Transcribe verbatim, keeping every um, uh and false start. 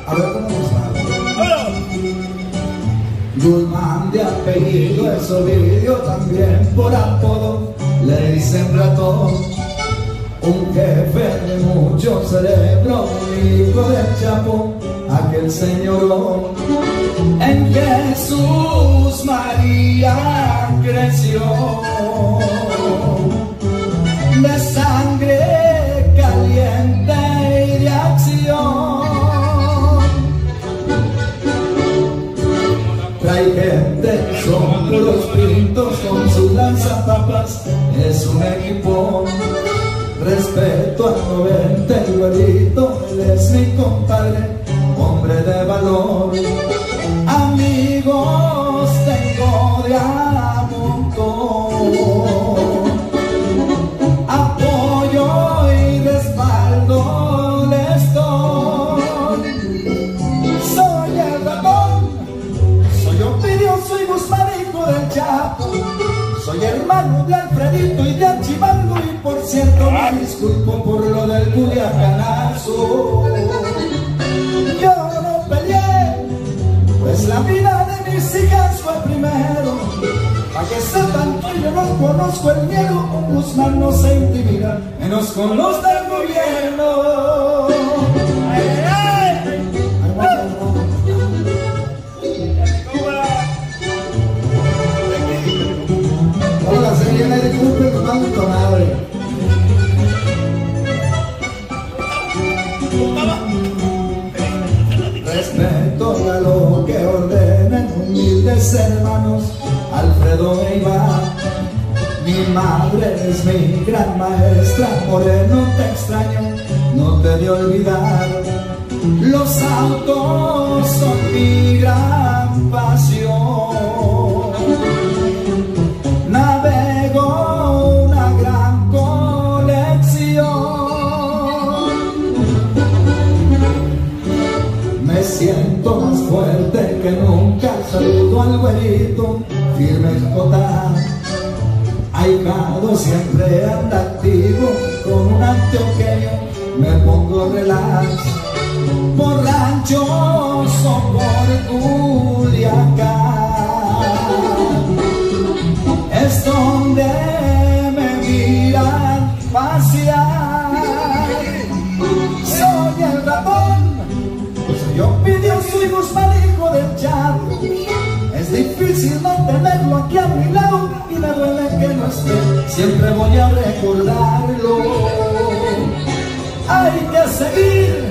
A ver cómo nos va. Guzmán de apellido es Ovidio, también por apodo le dicen ratón. Un jefe de mucho cerebro, hijo del Chapo, aquel señorón. En Jesús María creció, de sangre caliente y de acción. Trae gente, son puros pintos con sus lanzapapas, es un equipo. Respeto al noventa y güerito, él es mi compadre, hombre de valor. Amigos tengo de a montón, apoyo y respaldo les doy. Soy el ratón, soy Ovidio, soy Guzmán, hijo del Chapo. Soy hermano de Alfredito y de Archibaldo, y por cierto me disculpo por lo del Culiacanazo. Yo no peleé, pues la vida de mis hijas fue primero. Pa' que sepan que yo no conozco el miedo, con Guzmán no se intimida, menos con los del gobierno. ¡Ay, ay! Hola, señora, disculpe, Guzmán, con madre. Respeto a lo que ordenen humildes hermanos Alfredo e Iván. Mi madre es mi gran maestra, Moreno, te extraño, no te de olvidar. Los autos son mi gran pasión. Navego una gran colección. Me siento más fuerte que nunca, saludo al güerito, firme J. Ahijado siempre anda activo, con un antioqueño me pongo relax. Por ranchos o por Culiacán es donde me miran pasear. Soy el ratón, soy Ovidio, soy Guzmán, hijo del Chapo. Es difícil no tenerlo aquí a mi lado y me duele que no esté, siempre voy a recordarlo. Hay que seguir